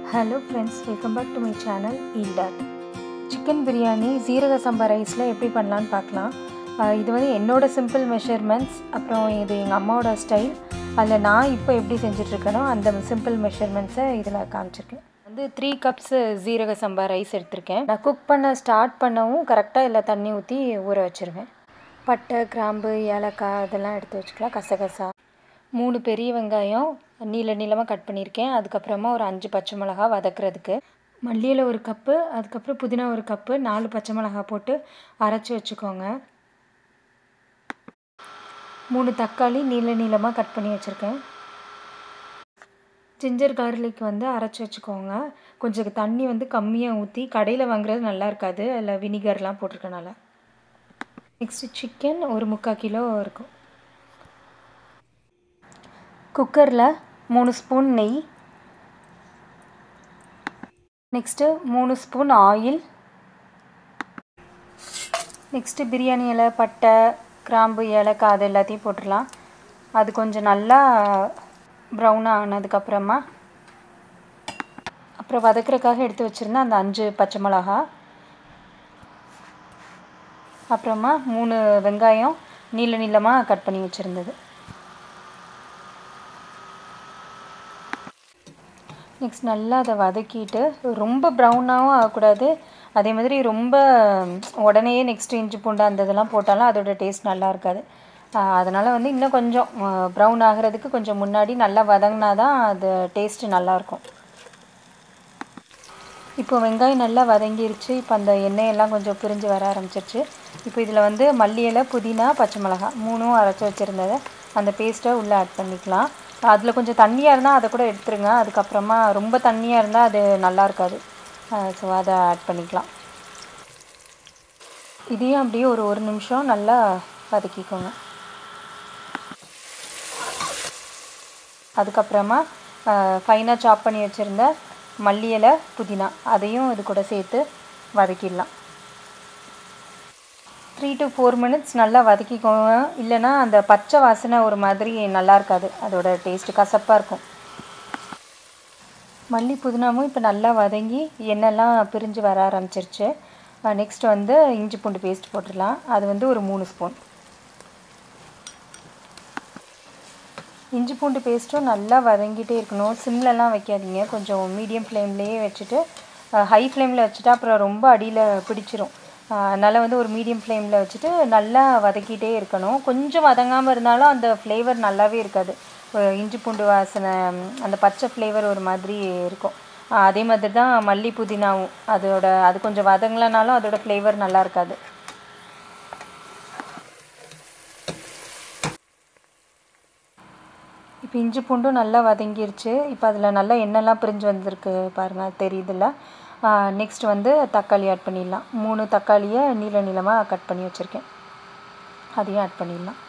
Hello friends, welcome back to my channel Eat That. Chicken biryani ஜீரக சம்பா ரைஸில் எப்படி பண்ணலான்னு பார்க்கலாம். இது வந்து என்னோட சிம்பிள் மெஷர்மெண்ட்ஸ், அப்புறம் இது எங்கள் அம்மாவோட ஸ்டைல். அதில் நான் இப்போ எப்படி செஞ்சிட்ருக்கேனோ அந்த சிம்பிள் மெஷர்மெண்ட்ஸை இதில் காமிச்சிருக்கேன். வந்து 3 cups ஜீரக சம்பா ரைஸ் எடுத்திருக்கேன். நான் குக் பண்ண ஸ்டார்ட் பண்ணவும் கரெக்டாக இல்லை தண்ணி ஊற்றி ஊற வச்சுருவேன். பட்டை, கிராம்பு, ஏலக்காய் அதெல்லாம் எடுத்து வச்சுக்கலாம். கசகசா, 3 பெரிய வெங்காயம் நீளமாக கட் பண்ணியிருக்கேன். அதுக்கப்புறமா ஒரு 5 பச்சை மிளகா வதக்கிறதுக்கு, மல்லியில் 1 கப்பு, அதுக்கப்புறம் புதினா 1 கப்பு, 4 பச்சை மிளகா போட்டு அரைச்சி வச்சுக்கோங்க. 3 தக்காளி நீளமாக கட் பண்ணி வச்சுருக்கேன். ஜிஞ்சர் கார்லிக் வந்து அரைச்சி வச்சுக்கோங்க. கொஞ்சம் தண்ணி வந்து கம்மியாக ஊற்றி, கடையில் வாங்குறது நல்லா இருக்காது, அதில் வினிகர்லாம் போட்டிருக்கனால. நெக்ஸ்ட்டு சிக்கன் ஒரு 3/4 கிலோ இருக்கும். குக்கரில் 3 ஸ்பூன் நெய், next 3 spoon oil, next biryani இலை, பட்டை, கிராம்பு, ஏலக்காய் அது எல்லாத்தையும் போட்டுடலாம். அது கொஞ்சம் நல்லா ப்ரௌனாக ஆனதுக்கப்புறமா அப்புறம் வதக்கிறதுக்காக எடுத்து வச்சுருந்தேன் அந்த 5 பச்சை மிளகா, அப்புறமா 3 வெங்காயம் நீளமாக கட் பண்ணி வச்சுருந்தது. நெக்ஸ்ட் நல்லா அதை வதக்கிட்டு, ரொம்ப ப்ரௌனாகவும் ஆகக்கூடாது, அதே மாதிரி ரொம்ப உடனே நெக்ஸ்ட்டு இஞ்சி பூண்டு அந்த இதெல்லாம் போட்டாலும் அதோட டேஸ்ட் நல்லா இருக்காது. அதனால் வந்து இன்னும் கொஞ்சம் ப்ரௌன் ஆகிறதுக்கு கொஞ்சம் முன்னாடி நல்லா வதங்கினா தான் அது டேஸ்ட்டு நல்லாயிருக்கும். இப்போ வெங்காயம் நல்லா வதங்கிருச்சு. இப்போ அந்த எண்ணெயெல்லாம் கொஞ்சம் பிரிஞ்சு வர ஆரம்பிச்சிருச்சு. இப்போ இதில் வந்து மல்லி இலை, புதினா, பச்சை மிளகா 3ம் அரைச்சி வச்சுருந்ததை அந்த பேஸ்ட்டை உள்ளே ஆட் பண்ணிக்கலாம். அதில் கொஞ்சம் தண்ணியாக இருந்தால் அதை கூட எடுத்துருங்க. அதுக்கப்புறமா ரொம்ப தண்ணியாக இருந்தால் அது நல்லா இருக்காது, ஸோ அதை ஆட் பண்ணிக்கலாம். இதையும் அப்படியே ஒரு நிமிஷம் நல்லா வதக்கிக்கோங்க. அதுக்கப்புறமா ஃபைனாக சாப் பண்ணி வச்சுருந்த மல்லி இலை, புதினா அதையும் இது கூட சேர்த்து வதக்கிடலாம். 3 to 4 minutes நல்லா வதக்கிக்கோங்க. இல்லைனா அந்த பச்சை வாசனை ஒரு மாதிரி நல்லா இருக்காது, அதோட டேஸ்ட்டு கசப்பாக இருக்கும். மல்லி புதினாவும் இப்போ நல்லா வதங்கி எண்ணெய்லாம் பிரிஞ்சு வர ஆரம்பிச்சிருச்சு. நெக்ஸ்ட் வந்து இஞ்சி பூண்டு பேஸ்ட் போட்டுடலாம். அது வந்து ஒரு 3 ஸ்பூன். இஞ்சி பூண்டு பேஸ்ட்டும் நல்லா வதங்கிட்டே இருக்கணும். சிம்லலாம் வைக்காதீங்க, கொஞ்சம் மீடியம் ஃப்ளேம்லேயே வச்சுட்டு, ஹை ஃப்ளேமில் வச்சுட்டா அப்புறம் ரொம்ப அடியில் பிடிச்சிரும். அதனால் வந்து ஒரு மீடியம் ஃப்ளேமில் வச்சுட்டு நல்லா வதக்கிட்டே இருக்கணும். கொஞ்சம் வதங்காமல் இருந்தாலும் அந்த ஃப்ளேவர் நல்லாவே இருக்காது. இஞ்சி பூண்டு வாசனை, அந்த பச்சை ஃப்ளேவர் ஒரு மாதிரி இருக்கும். அதே மாதிரி தான் மல்லி புதினாவும், அது கொஞ்சம் வதங்கலைனாலும் அதோட ஃப்ளேவர் நல்லா இருக்காது. இப்போ இஞ்சி பூண்டும் நல்லா வதங்கிருச்சு. இப்போ அதில் நல்லா எண்ணெய்லாம் பிரிஞ்சு வந்திருக்கு பாருங்கள், தெரியுதுல்ல. நெக்ஸ்ட் வந்து தக்காளி ஆட் பண்ணிடலாம். 3 தக்காளியை நீளமாக கட் பண்ணி வச்சுருக்கேன், அதையும் ஆட் பண்ணிடலாம்.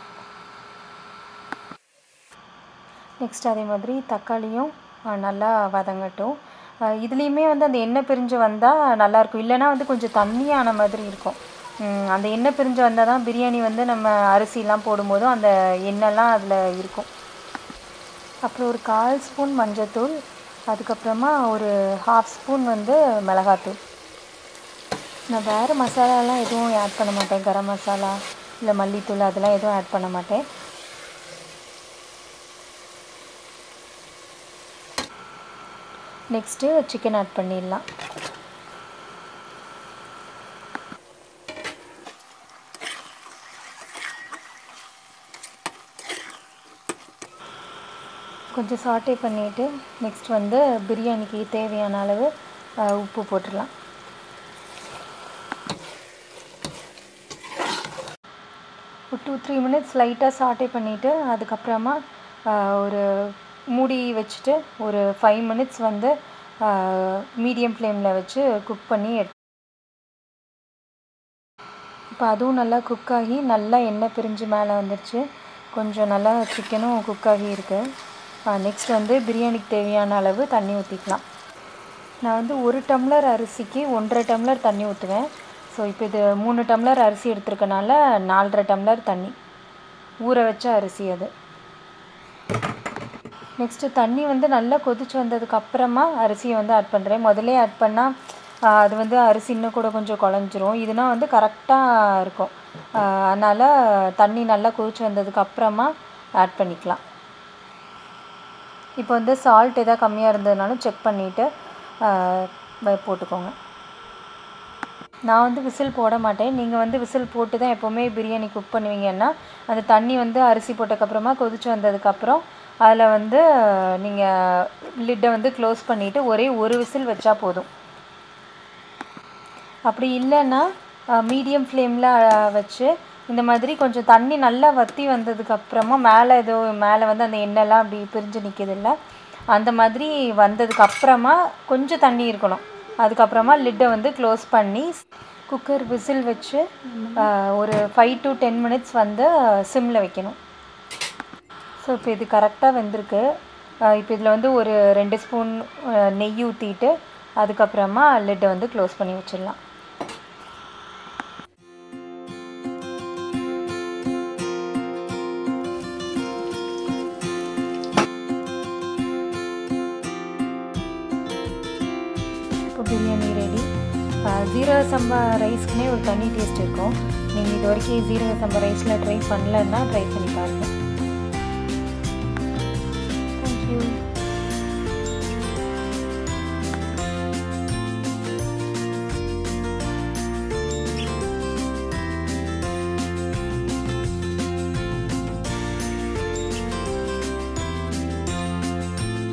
நெக்ஸ்ட் அதே மாதிரி தக்காளியும் நல்லா வதங்கட்டும். இதுலேயுமே வந்து அந்த எண்ணெய் பிரிஞ்சு வந்தால் நல்லாயிருக்கும், இல்லைனா வந்து கொஞ்சம் தண்ணியான மாதிரி இருக்கும். அந்த எண்ணெய் பிரிஞ்சு வந்தால் தான் பிரியாணி வந்து நம்ம அரிசிலாம் போடும்போதும் அந்த எண்ணெய்லாம் அதில் இருக்கும். அப்புறம் ஒரு 1/4 ஸ்பூன் மஞ்சத்தூள், அதுக்கப்புறமா ஒரு 1/2 ஸ்பூன் வந்து மிளகாத்தூள். நான் வேறு மசாலாலாம் எதுவும் ஆட் பண்ண மாட்டேன், கரம் மசாலா இல்லை மல்லித்தூள் அதெல்லாம் எதுவும் ஆட் பண்ண மாட்டேன். நெக்ஸ்ட்டு சிக்கன் ஆட் பண்ணிடலாம். கொஞ்சம் சாட்டே பண்ணிவிட்டு நெக்ஸ்ட் வந்து பிரியாணிக்கு தேவையான அளவு உப்பு போட்டுடலாம். ஒரு 2-3 minutes லைட்டாக சாட்டே பண்ணிவிட்டு அதுக்கப்புறமா ஒரு மூடி வச்சுட்டு ஒரு 5 minutes வந்து மீடியம் ஃப்ளேமில் வச்சு குக் பண்ணி இப்போ அதுவும் நல்லா குக் ஆகி நல்லா எண்ணெய் பிரிஞ்சு மேலே வந்துடுச்சு. கொஞ்சம் நல்லா சிக்கனும் குக் ஆகி இருக்குது. நெக்ஸ்ட் வந்து பிரியாணிக்கு தேவையான அளவு தண்ணி ஊற்றிக்கலாம். நான் வந்து 1 டம்ளர் அரிசிக்கு 1.5 டம்ளர் தண்ணி ஊற்றுவேன். ஸோ இப்போ இது 3 டம்ளர் அரிசி எடுத்துருக்கனால 4.5 டம்ளர் தண்ணி, ஊற வச்ச அரிசி அது. நெக்ஸ்ட்டு தண்ணி வந்து நல்லா கொதிச்சு வந்ததுக்கப்புறமா அரிசியை வந்து ஆட் பண்ணுறேன். முதல்லே ஆட் பண்ணால் அது வந்து அரிசி இன்னும் கூட கொஞ்சம் குழஞ்சிரும். இதுனா வந்து கரெக்டாக இருக்கும். அதனால் தண்ணி நல்லா கொதிச்சு வந்ததுக்கப்புறமா ஆட் பண்ணிக்கலாம். இப்போ வந்து சால்ட் எதாவது கம்மியாக இருந்ததுனாலும் செக் பண்ணிவிட்டு போட்டுக்கோங்க. நான் வந்து விசில் போட மாட்டேன். நீங்கள் வந்து விசில் போட்டு தான் எப்போவுமே பிரியாணி குக் பண்ணுவீங்கன்னா, அந்த தண்ணி வந்து அரிசி போட்டதுக்கப்புறமா கொதிச்சு வந்ததுக்கப்புறம் அதில் வந்து நீங்கள் லிட்டை வந்து க்ளோஸ் பண்ணிவிட்டு ஒரே ஒரு விசில் வச்சா போதும். அப்படி இல்லைன்னா மீடியம் ஃப்ளேமில் வச்சு இந்த மாதிரி கொஞ்சம் தண்ணி நல்லா வற்றி வந்ததுக்கப்புறமா மேலே வந்து அந்த எண்ணெய்லாம் அப்படி பிரிஞ்சு நிற்கிதில்ல, அந்த மாதிரி வந்ததுக்கப்புறமா கொஞ்சம் தண்ணி இருக்கணும். அதுக்கப்புறமா லிட்டை வந்து க்ளோஸ் பண்ணி குக்கர் விசில் வச்சு ஒரு 5 to 10 minutes வந்து சிம்மில் வைக்கணும். ஸோ இப்போ இது கரெக்டாக வெந்திருக்கு. இப்போ இதில் வந்து ஒரு 2 ஸ்பூன் நெய் ஊற்றிட்டு அதுக்கப்புறமா லிட்டை வந்து க்ளோஸ் பண்ணி வச்சிடலாம். இப்போ பிரியாணி ரெடி. ஜீரக சம்பா ரைஸ்க்குனே ஒரு தனி டேஸ்ட் இருக்கும். நீங்கள் இது வரைக்கும் ஜீரக சம்பா ரைஸில் ட்ரை பண்ணலன்னா ட்ரை பண்ணி பாருங்கள்.